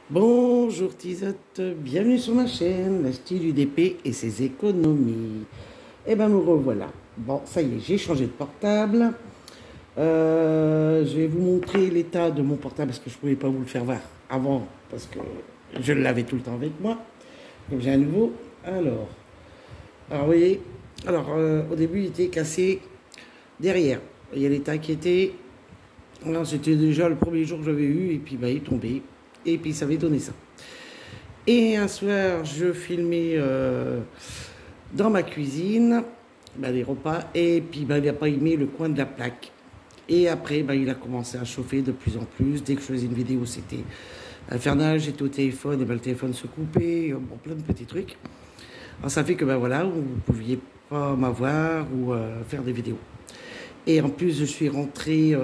Bonjour Tisotte, bienvenue sur ma chaîne, la style UDP et ses économies. Eh ben me revoilà. Bon, ça y est, j'ai changé de portable. Je vais vous montrer l'état de mon portable parce que je ne pouvais pas vous le faire voir avant parce que je l'avais tout le temps avec moi. Donc j'ai un nouveau. Alors vous voyez, au début il était cassé derrière. Il y a l'état qui était. C'était déjà le premier jour que j'avais eu et puis bah, il est tombé. Et puis ça avait donné ça. Et un soir, je filmais dans ma cuisine les repas. Et puis il n'a pas aimé le coin de la plaque. Et après, il a commencé à chauffer de plus en plus. Dès que je faisais une vidéo, c'était infernal. j'étais au téléphone, et le téléphone se coupait. Bon, plein de petits trucs. Alors ça fait que voilà, vous ne pouviez pas m'avoir ou faire des vidéos. Et en plus, je suis rentré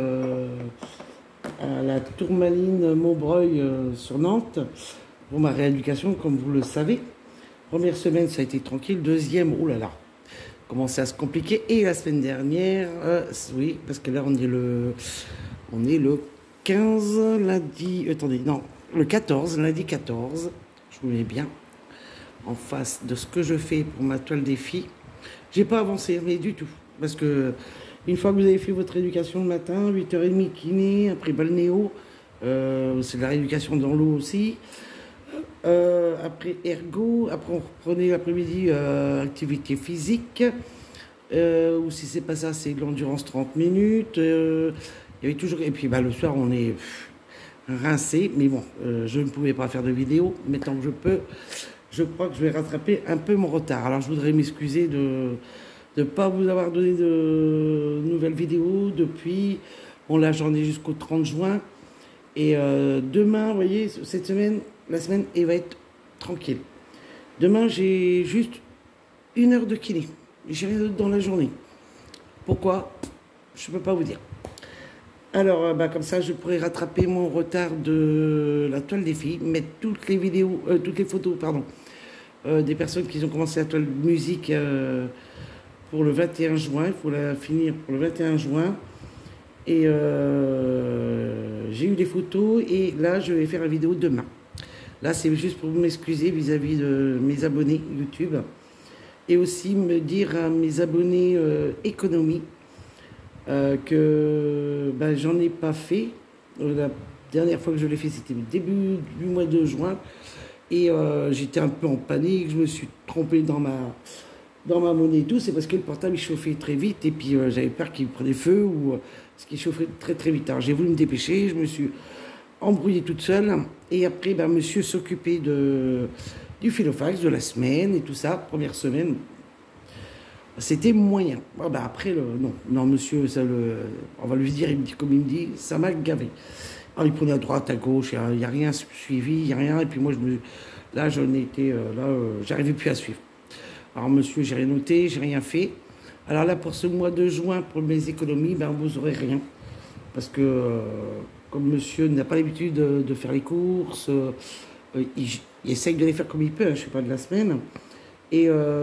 à la Tourmaline Maubreuil sur Nantes pour ma rééducation, comme vous le savez. Première semaine, ça a été tranquille. Deuxième, oh là là, commençait à se compliquer. Et la semaine dernière, oui, parce que là, on est le 15, lundi, attendez, non, le 14, lundi 14, je vous mets bien en face de ce que je fais pour ma toile des filles. J'ai pas avancé, mais du tout, parce que une fois que vous avez fait votre éducation le matin, 8h30 kiné, après balnéo, c'est de la rééducation dans l'eau aussi. Après ergo, après on reprenait l'après-midi activité physique. Ou si c'est pas ça, c'est de l'endurance 30 minutes. Il y avait toujours. Et puis le soir, on est rincé. Mais bon, je ne pouvais pas faire de vidéo. Maintenant que je peux, je crois que je vais rattraper un peu mon retard. Alors je voudrais m'excuser de ne pas vous avoir donné de nouvelles vidéos depuis. Bon, là, j'en ai jusqu'au 30 juin. Et demain, vous voyez, cette semaine, la semaine, elle va être tranquille. Demain, j'ai juste 1 heure de kiné. J'ai rien d'autre dans la journée. Pourquoi? Je ne peux pas vous dire. Alors, comme ça, je pourrais rattraper mon retard de la toile des filles, mettre toutes les vidéos, toutes les photos, pardon, des personnes qui ont commencé la toile de musique pour le 21 juin. Il faut la finir pour le 21 juin. Et j'ai eu les photos et là, je vais faire la vidéo demain. Là, c'est juste pour m'excuser vis-à-vis de mes abonnés YouTube. Et aussi me dire à mes abonnés économie que j'en ai pas fait. La dernière fois que je l'ai fait, c'était le début du mois de juin. Et j'étais un peu en panique. Je me suis trompé dans ma monnaie et tout. C'est parce que le portable il chauffait très vite. Et puis j'avais peur qu'il prenait feu ou ce qui chauffait très très vite. Alors j'ai voulu me dépêcher. Je me suis embrouillée toute seule. Et après, monsieur s'occupait du filofax de la semaine et tout ça. Première semaine, c'était moyen. Après, non, monsieur, on va lui dire, comme il me dit, ça m'a gavé. Alors, il prenait à droite, à gauche, il n'y a rien suivi, il n'y a rien. Et puis moi, j'arrivais plus à suivre. Alors, monsieur, j'ai rien noté, j'ai rien fait. Alors là, pour ce mois de juin, pour mes économies, vous n'aurez rien. Parce que, comme monsieur n'a pas l'habitude de faire les courses, il essaye de les faire comme il peut, je ne sais pas, de la semaine. Et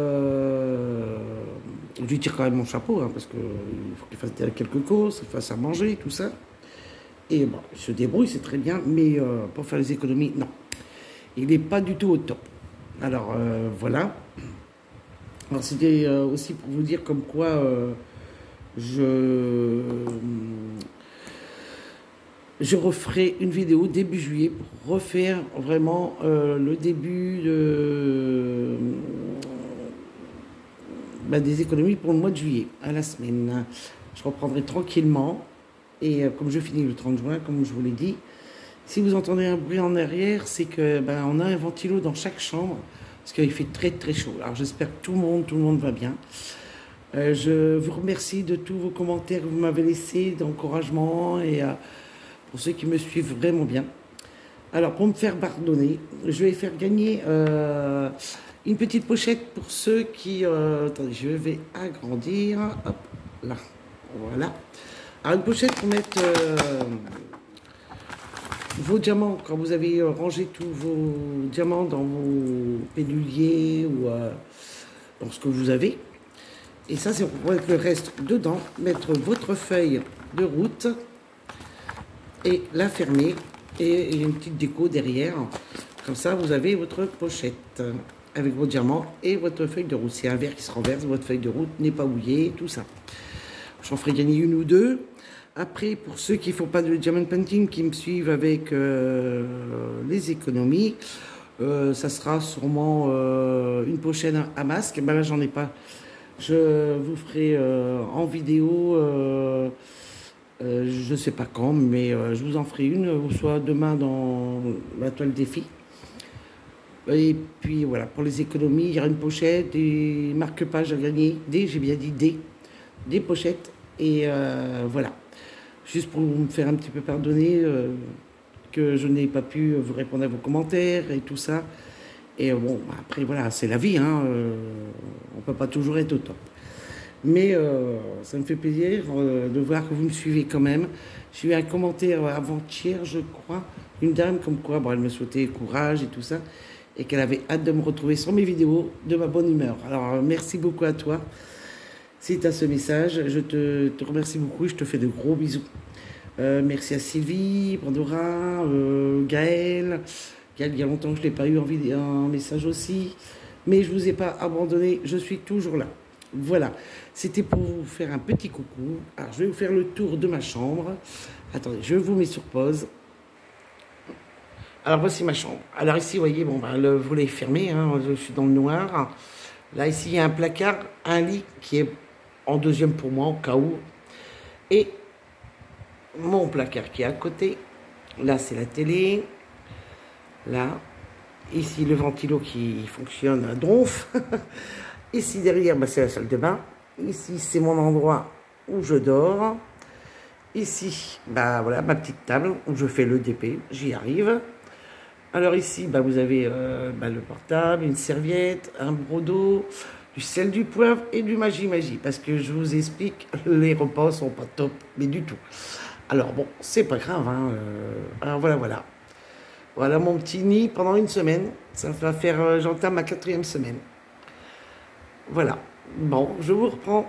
je lui tire quand même mon chapeau, parce qu'il faut qu'il fasse quelques courses, qu'il fasse à manger, tout ça. Et il se débrouille, c'est très bien, mais pour faire les économies, non. Il n'est pas du tout au top. Alors, voilà. Alors, c'était aussi pour vous dire comme quoi je referai une vidéo début juillet pour refaire vraiment le début des économies pour le mois de juillet, à la semaine. Je reprendrai tranquillement. Et comme je finis le 30 juin, comme je vous l'ai dit, si vous entendez un bruit en arrière, c'est que on a un ventilo dans chaque chambre, parce qu'il fait très très chaud. Alors j'espère que tout le monde va bien. Je vous remercie de tous vos commentaires que vous m'avez laissés, d'encouragement et pour ceux qui me suivent vraiment bien. Alors, pour me faire pardonner, je vais faire gagner une petite pochette pour ceux qui... attendez, je vais agrandir. Hop, là. Voilà. Alors, une pochette pour mettre vos diamants. Quand vous avez rangé tous vos diamants dans vos péduliers ou dans ce que vous avez. Et ça, c'est pour mettre le reste dedans. Mettre votre feuille de route et la fermer Et il y a une petite déco derrière. Comme ça, vous avez votre pochette avec vos diamants et votre feuille de route. C'est un verre qui se renverse, votre feuille de route n'est pas mouillée, tout ça. J'en ferai gagner une ou deux. Après, pour ceux qui ne font pas de diamond painting, qui me suivent avec les économies, ça sera sûrement une pochette à masque. Ben là, j'en ai pas. Je vous ferai en vidéo, je ne sais pas quand, mais je vous en ferai une, ou soit demain dans la toile défi. Et puis voilà, pour les économies, il y aura une pochette, des marque-pages à gagner, j'ai bien dit des pochettes. Et voilà, juste pour me faire un petit peu pardonner que je n'ai pas pu vous répondre à vos commentaires et tout ça. Et bon, après voilà, c'est la vie, hein, on ne peut pas toujours être au top. Mais ça me fait plaisir de voir que vous me suivez quand même. J'ai eu un commentaire avant-hier, je crois, une dame comme quoi bon, elle me souhaitait courage et tout ça, et qu'elle avait hâte de me retrouver sur mes vidéos, de ma bonne humeur. Alors merci beaucoup à toi. Si tu as ce message, je te remercie beaucoup et je te fais de gros bisous. Merci à Sylvie, Pandora, Gaël. Gaël, il y a longtemps que je ne l'ai pas eu en message aussi. Mais je ne vous ai pas abandonné, je suis toujours là. Voilà, c'était pour vous faire un petit coucou. Alors, je vais vous faire le tour de ma chambre. Attendez, je vous mets sur pause. Alors, voici ma chambre. Alors ici, vous voyez, bon, bah, le volet est fermé, hein, je suis dans le noir. Là, ici, il y a un placard, un lit qui est en deuxième pour moi, au cas où. Et mon placard qui est à côté. Là, c'est la télé. Là, ici, le ventilo qui fonctionne à donf. Ici, derrière, bah, c'est la salle de bain. Ici, c'est mon endroit où je dors. Ici, bah, voilà, ma petite table où je fais le DP. J'y arrive. Alors ici, bah, vous avez bah, le portable, une serviette, un brodo, du sel, du poivre et du magie. Parce que je vous explique, les repas sont pas top, mais du tout. Alors bon, c'est pas grave. Hein, alors voilà. Voilà mon petit nid pendant une semaine. Ça va faire, j'entame ma 4e semaine. Voilà. Bon, je vous reprends.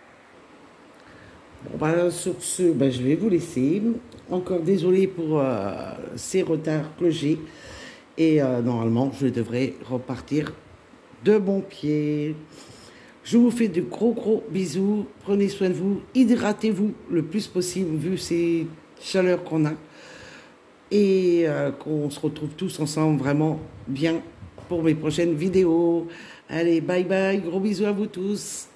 Bon, bah, sur ce, bah, je vais vous laisser. Encore désolé pour ces retards que j'ai. Et normalement, je devrais repartir de bon pied. Je vous fais de gros bisous. Prenez soin de vous. Hydratez-vous le plus possible vu ces chaleurs qu'on a. Et qu'on se retrouve tous ensemble vraiment bien pour mes prochaines vidéos. Allez, bye bye. Gros bisous à vous tous.